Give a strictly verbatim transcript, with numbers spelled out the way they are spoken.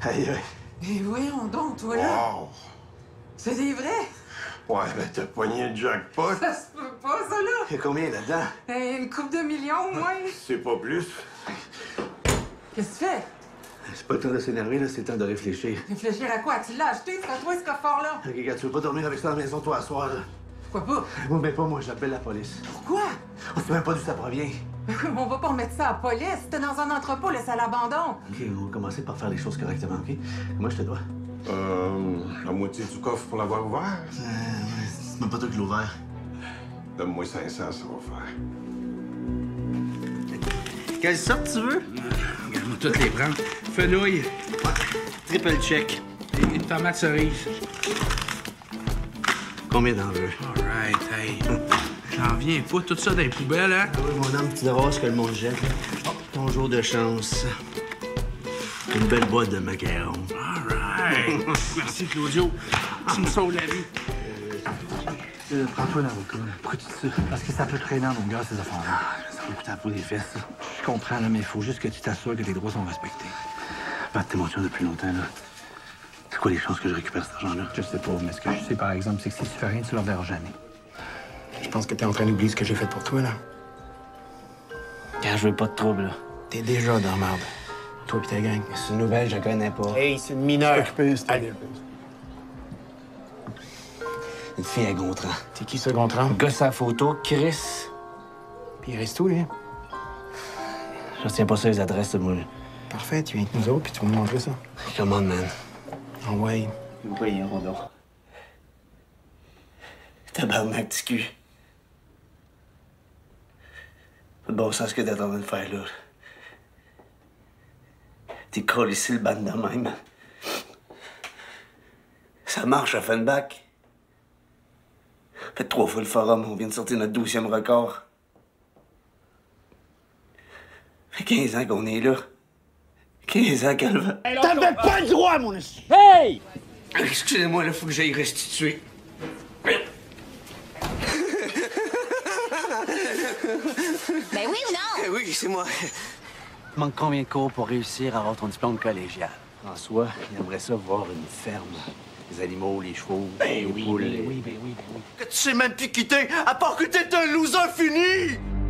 Aïe, aïe. Et voyons donc, toi, là. Wow! C'est des vrais? Ouais, ben t'as pogné le jackpot. Ça se peut pas, ça, là. Il y a combien là-dedans? Eh, une coupe de millions, au moins. C'est pas plus. Qu'est-ce que tu fais? C'est pas le temps de s'énerver, là, c'est le temps de réfléchir. Réfléchir à quoi? Tu l'as acheté? C'est à toi, ce coffre-là? Ok, regarde, tu veux pas dormir avec ça à la maison, toi, à soir, là? Pourquoi pas? Moi, ben pas moi, j'appelle la police. Pourquoi? On sait même pas d'où ça provient. On va pas remettre ça à la police. T'es dans un entrepôt, laisse à l'abandon. Ok, on va commencer par faire les choses correctement, ok? Moi, je te dois. Euh. La moitié du coffre pour l'avoir ouvert. Euh, ouais, c'est même pas toi qui l'as ouvert. Donne-moi cinq cents, ça va faire. Quelle sorte tu veux? Regarde-moi toutes les prendre. Fenouil. Triple check. Et une tomate cerise. Combien d'en veux? All right, hey. J'en viens pas, tout ça dans les poubelles, hein? Ah oui, mon homme, tu devrais voir ce que le monde jette. Oh, ton jour de chance. Une belle boîte de macarons. All right. Merci, Claudio. Tu me sauves la vie. Euh, Prends-toi l'avocat. Pourquoi tu dis ça? Parce que ça peut traîner en longueur, ces affaires-là. Ça peut coûter à peau des fesses, ça. Je comprends, là, mais il faut juste que tu t'assures que tes droits sont respectés. Pat, t'es mon chum depuis longtemps, là. C'est quoi les chances que je récupère cet argent-là? Je sais pas, mais ce que je sais, par exemple, c'est que si tu fais rien, tu le reverras jamais. Je pense que t'es en train d'oublier ce que j'ai fait pour toi, là. Car je veux pas de trouble, là. T'es déjà dans la merde. Toi pis ta gang. C'est une nouvelle, je la connais pas. Hey, c'est une mineure. Occupé, c'est allé. Une fille à Gontran. C'est qui, ce Gontran? Le gars, sa photo, Chris. Puis il reste où, lui? Je retiens pas ça, les adresses, moi. Parfait, tu viens avec nous autres, puis tu vas me montrer ça. Come on, man. Ah ouais. Voyons donc. Tabarnak, petit cul. Pas de bon sens ce que t'es en train de faire, là. T'es collé ici le ban de même. Ça marche à Fenbach. Fait trois fois le forum, on vient de sortir notre douzième record. Fait quinze ans qu'on est là. quinze ans qu'elle va. T'avais pas le droit, mon esti! Hey! Excusez-moi, là, faut que j'aille restituer. Ben oui ou non? Eh oui, c'est moi. Il manque combien de cours pour réussir à avoir ton diplôme collégial? En soi, il aimerait ça voir une ferme. Les animaux, les chevaux, les poules. Ben oui, ben oui, ben oui. Que tu sais même plus quitter, à part que t'es un loser fini!